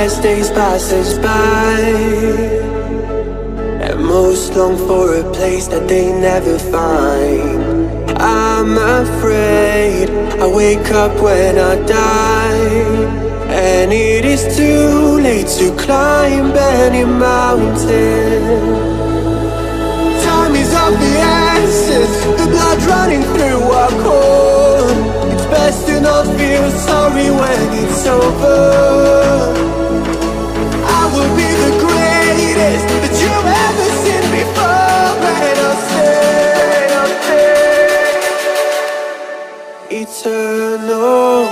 as days pass us by, and most long for a place that they never find. I'm afraid I wake up when I die, and it is too late to climb any mountain. Time is of the essence, the blood running through our core. It's best to not feel sorry when it's over. I will be the greatest that you've ever seen before, and I'll stay eternal.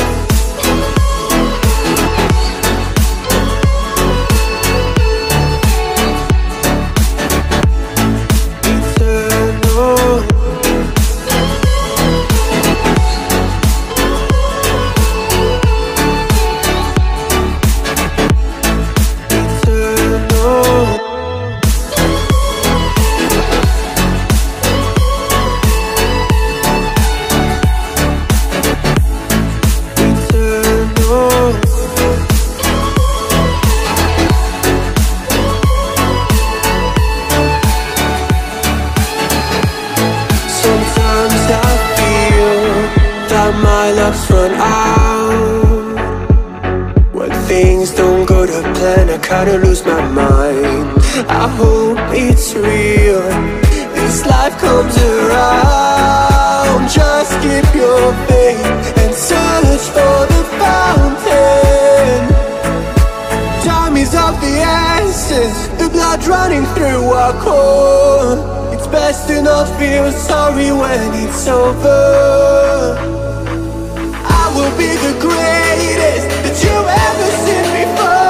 My luck's run out. When things don't go to plan, I kinda lose my mind. I hope it's real, this life comes around. Just keep your faith and search for the fountain. Time is of the essence, the blood running through our core. It's best to not feel sorry when it's over. Will be the greatest that you've ever seen before.